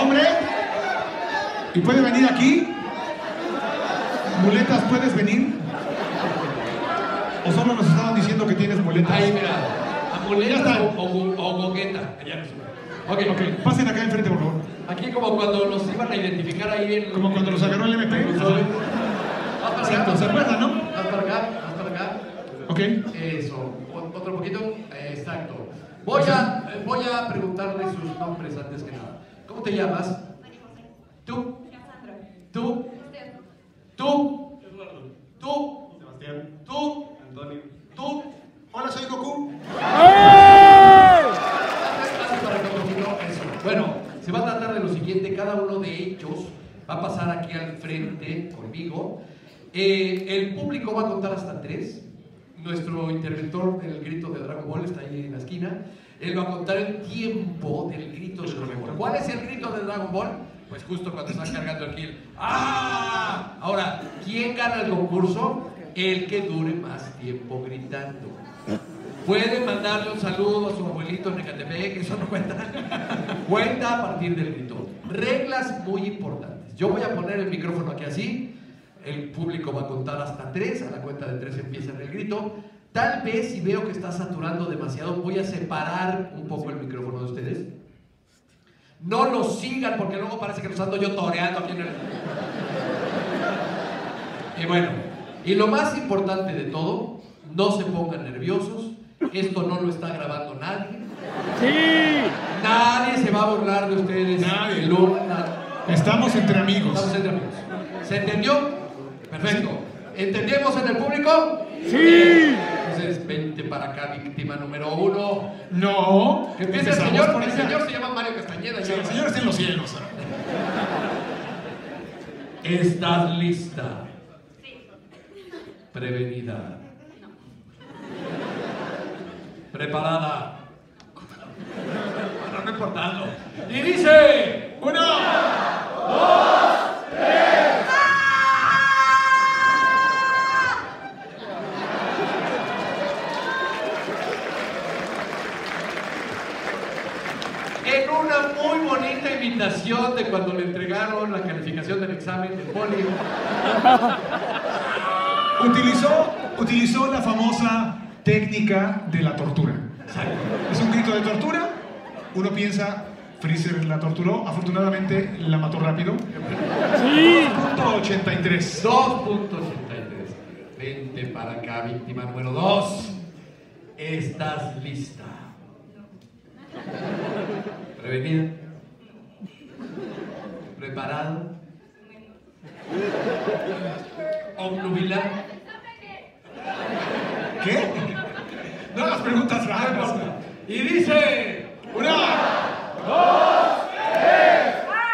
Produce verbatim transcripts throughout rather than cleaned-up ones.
nombre? ¿Y puede venir aquí? ¿Muletas, puedes venir? ¿O solo nos estaban diciendo que tienes muletas? Ahí, mira. Amuletas o, o, o gogueta. Ya no sé. Ok, ok. Pasen acá enfrente, por favor. Aquí como cuando los iban a identificar ahí en... Como cuando los agarró el M P. Haz para acá. Exacto, ¿se acuerdan, no? Haz para acá, haz para acá. Ok. Eso. Otro poquito. Exacto. Voy a, voy a preguntarle sus nombres antes que nada. ¿Cómo te llamas? ¿Tú? ¿Tú? ¿Tú? Eduardo. ¿Tú? Sebastián. ¿Tú? Antonio. ¿Tú? Hola, soy Goku. Bueno, se va a tratar de lo siguiente. Cada uno de ellos va a pasar aquí al frente conmigo. Eh, el público va a contar hasta tres. Nuestro interventor del grito de Dragon Ball está ahí en la esquina. Él va a contar el tiempo del grito de Dragon Ball. ¿Cuál es el grito de Dragon Ball? Pues justo cuando está cargando el kill. ¡Ah! Ahora, ¿quién gana el concurso? El que dure más tiempo gritando. Pueden mandarle un saludo a su abuelito en Ecatepec, que eso no cuenta. Cuenta a partir del grito. Reglas muy importantes. Yo voy a poner el micrófono aquí así. El público va a contar hasta tres. A la cuenta de tres empieza el grito. Tal vez si veo que está saturando demasiado, voy a separar un poco el micrófono de ustedes. No los sigan porque luego parece que los ando yo toreando aquí en el... Y bueno, y lo más importante de todo, no se pongan nerviosos. Esto no lo está grabando nadie. ¡Sí! Nadie se va a burlar de ustedes. Nadie. El uno, nadie. Estamos entre amigos. Estamos entre amigos. ¿Se entendió? Perfecto. ¿Entendemos en el público? ¡Sí! Entonces, vente para acá, víctima número uno. No. Que empieza el empezamos señor, por el allá. señor se llama Mario Castañeda. Sí, el señor está en los cielos. ¿Estás lista? Sí. Prevenida. No. ¿Preparada? Bueno, no importando. Y dice... Uno, dos, tres. En una muy bonita imitación de cuando le entregaron la calificación del examen de poli. utilizó, utilizó la famosa técnica de la tortura. Exacto. Es un grito de tortura. Uno piensa, Freezer la torturó. Afortunadamente la mató rápido. ¡Sí! dos punto ochenta y tres. dos punto ochenta y tres. Vente para acá, víctima número dos. ¿Estás lista? ¿Prevenida? ¿Preparado? ¿Obnubilado? ¿Qué? No las preguntas raras. Y dice... Una, dos, tres.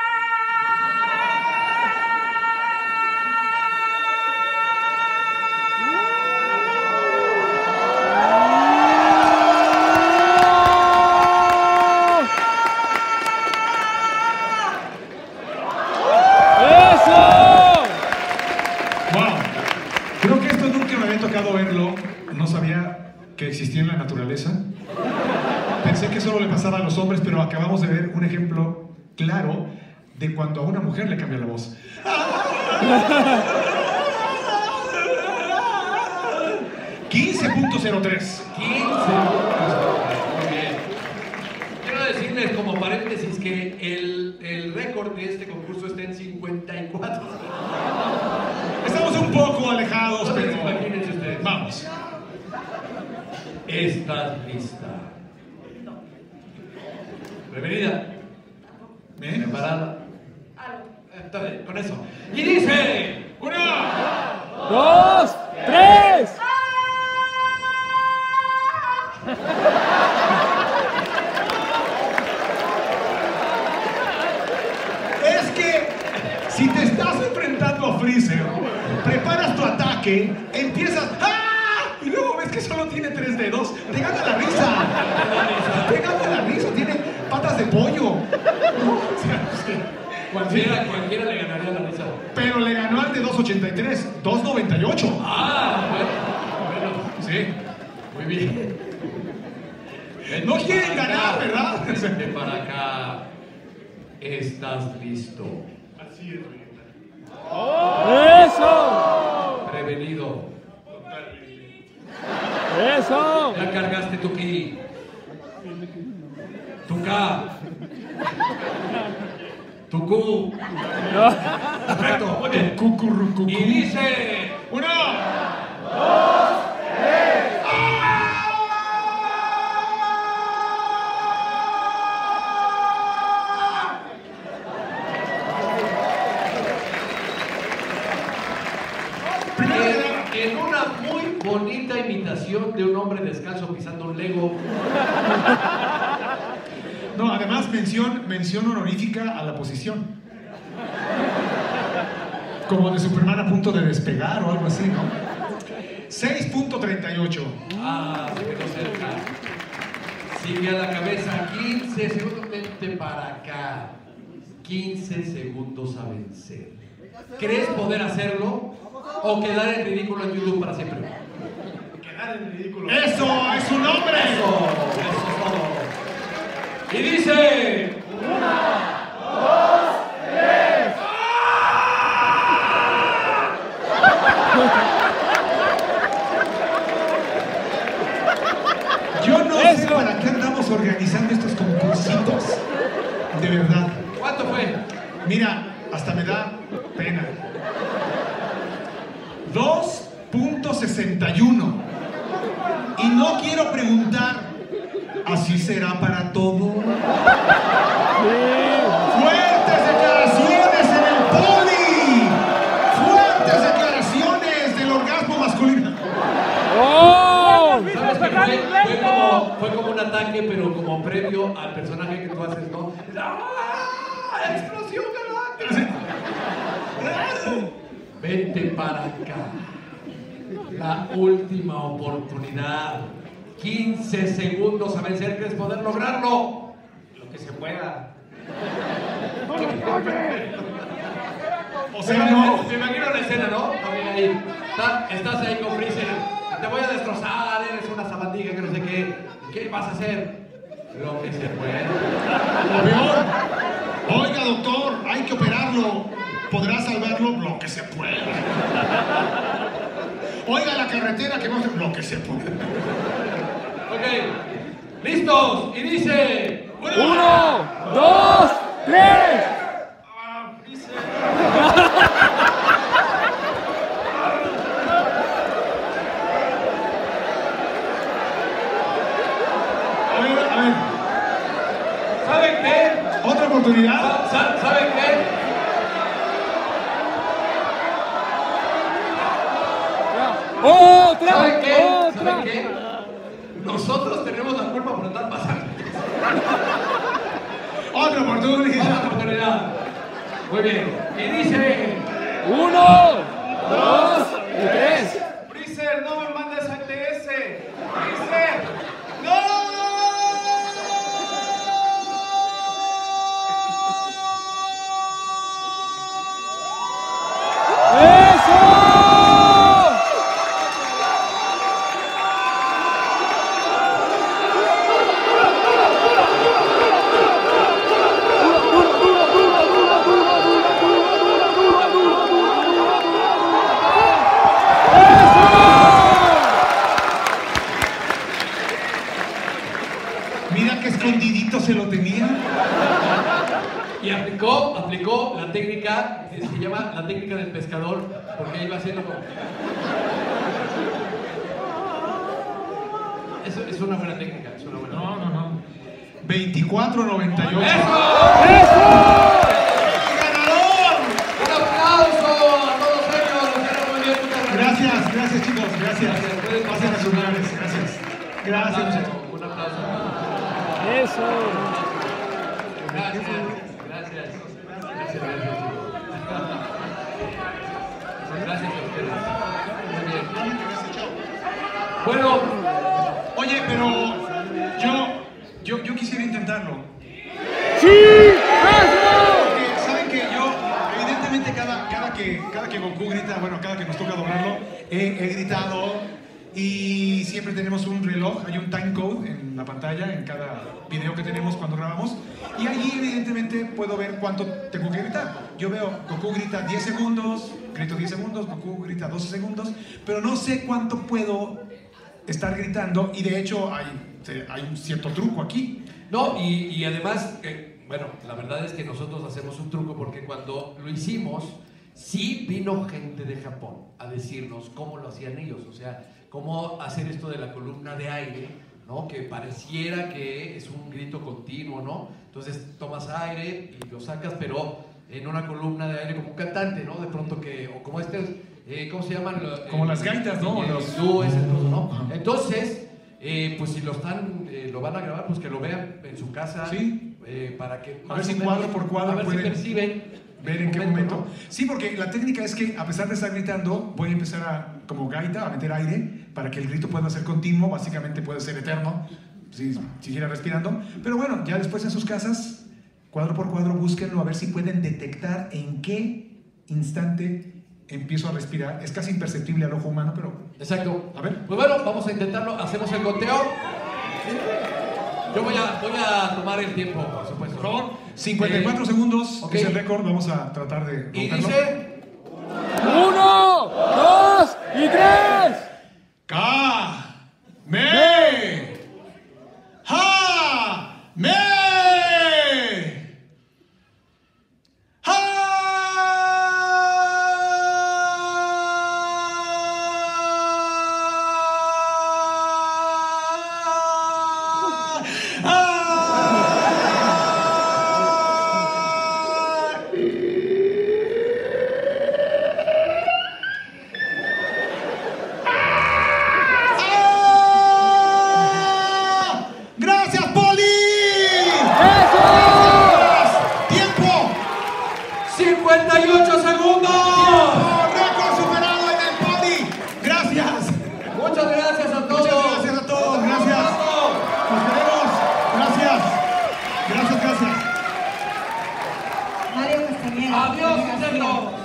Creo que esto nunca me había tocado verlo. No sabía que existía en la naturaleza. Pensé que solo le pasaba a los hombres, pero acabamos de ver un ejemplo claro de cuando a una mujer le cambia la voz. quince punto cero tres. quince. Muy bien. Quiero decirles como paréntesis que el, el récord de este concurso está en cincuenta y cuatro. Estamos un poco alejados, pero... Imagínense ustedes. Vamos. ¿Estás lista? ¿Prevenida? ¿Eh? ¿Preparada? Está bien, con eso. Y dice... Una, dos, tres. es que si te estás enfrentando a Freezer, preparas tu ataque, empiezas ¡ah! Y luego ves que solo tiene tres dedos, te gana la risa. Te gana la risa, tiene patas de pollo. ¿No? O sea, sí. Cualquiera, cualquiera le ganaría la risa. Pero le ganó al de dos ochenta y tres, dos noventa y ocho. Ah, bueno, bueno, sí, muy bien. No quieren ganar, ¿verdad? Vente para acá. ¿Estás listo? Así es, Vegeta. ¡Eso! Prevenido. ¡Eso! Ya cargaste tu ki. Tu K. Tu Q. Perfecto, muy bien. Cucurrucucú. Y dice... Uno. En, en una muy bonita imitación de un hombre descalzo pisando un Lego. No, además mención, mención honorífica a la posición. Como de Superman a punto de despegar o algo así, ¿no? seis punto treinta y ocho. Ah, se quedó cerca. Sigue a la cabeza, quince segundos, vente para acá. quince segundos a vencer. ¿Crees poder hacerlo o quedar en ridículo en YouTube para siempre? Quedar en ridículo. ¡Eso! ¡Es un hombre! Eso, eso es todo. Y dice... Yo no sé Eso. para qué andamos organizando estos concursitos. De verdad. ¿Cuánto fue? Mira, hasta me da pena. dos punto sesenta y uno. Y no quiero preguntar, ¿así será para todo? ¡Fuertes declaraciones en el poli! ¡Fuertes declaraciones del orgasmo masculino! ¡Oh! ¿Sabes qué fue? Fue como, fue como un ataque, pero como previo al personaje que tú haces, ¿no? ¡Ah! ¡Explosión galáctica! Vente para acá. La última oportunidad. quince segundos a vencer. ¿Crees poder lograrlo? Lo que se pueda. O sea, no. Me imagino la escena, ¿no? También ahí. Está- Estás ahí con Freezer. Te voy a destrozar, eres una sabandija que no sé qué. ¿Qué vas a hacer? Lo que se pueda. Lo peor. Oiga, doctor, hay que operarlo. ¿Podrá salvarlo? Lo que se pueda. Oiga, la carretera que no se... Lo que se pueda. Ok. ¿Listos? Y dice... ¡Uno! ¡Dos! ¡Tres! A ver, a ver. ¿Saben qué? ¿Otra oportunidad? Sa- sa- ¿Saben qué? ¡Otra! ¿Saben qué? ¡Otra! ¿Saben qué? Nosotros tenemos la culpa por andar pasando. Otra oportunidad. Otra oportunidad. Muy bien. Y dice... ¡Uno! ¡Dos! ¡Y tres! Freezer, no me mandes a T S. Freezer, no. ¡Eso! Mira qué escondidito se lo tenía. Y aplicó, aplicó la técnica, eh, se llama la técnica del pescador, porque iba haciendo como... Es, es una buena técnica, es una buena No, técnica. no, no. veinticuatro noventa y ocho. ¡Eso! ¡El ganador! ¡Un aplauso a todos ellos! Lo hicieron muy bien, muchas gracias. Gracias, gracias chicos, gracias. Gracias, pueden Pasen a sus lugares, gracias. Un Gracias, aplauso, muchachos. un aplauso. ¡Eso! Gracias, gracias. Gracias, gracias, chicos. Gracias a ustedes. Muy bien. Bueno, Oye, pero yo, yo, yo quisiera intentarlo. ¡Sí! ¡Eso! Porque, ¿saben que yo, evidentemente, cada, cada, que, cada que Goku grita, bueno, cada que nos toca doblarlo, he, he gritado Y siempre tenemos un reloj, hay un time code en la pantalla, en cada video que tenemos cuando grabamos. Y allí evidentemente puedo ver cuánto tengo que gritar. Yo veo, Goku grita diez segundos, grito diez segundos, Goku grita doce segundos, pero no sé cuánto puedo estar gritando y de hecho hay, hay un cierto truco aquí. No, y, y además, eh, bueno, la verdad es que nosotros hacemos un truco porque cuando lo hicimos, sí vino gente de Japón a decirnos cómo lo hacían ellos, o sea, cómo hacer esto de la columna de aire, ¿no? Que pareciera que es un grito continuo, ¿no? Entonces tomas aire y lo sacas, pero en una columna de aire como un cantante, ¿no? De pronto que, o como este, eh, ¿cómo se llaman? Como eh, las gaitas, ¿no? Eh, Los... hindú, ese trozo, ¿no? Ajá. Entonces, eh, pues si lo están, eh, lo van a grabar, pues que lo vean en su casa, sí. eh, para que a ver si cuadro por cuadro a ver pueden si perciben ver en qué momento. ¿no? Sí, porque la técnica es que a pesar de estar gritando, voy a empezar a, como gaita, a meter aire para que el grito pueda ser continuo, básicamente puede ser eterno, si siguiera respirando. Pero bueno, ya después en sus casas, cuadro por cuadro, búsquenlo a ver si pueden detectar en qué instante empiezo a respirar. Es casi imperceptible al ojo humano, pero... Exacto. A ver. Pues bueno, vamos a intentarlo. Hacemos el conteo. Yo voy a, voy a tomar el tiempo, por supuesto. Por favor, cincuenta y cuatro Eh, segundos ok. es el récord. Vamos a tratar de Y romperlo. dice... Uno, dos y tres. Ka, me, ha, me, ha. ¡Gracias, Poli! ¡Tiempo! ¡cincuenta y ocho segundos! ¡Oh, récord superado en el Poli! ¡Gracias! Muchas gracias a todos. Muchas gracias a todos, gracias. Nos vemos. Gracias. Gracias, gracias. Mario Castañeda. Adiós, Guillermo.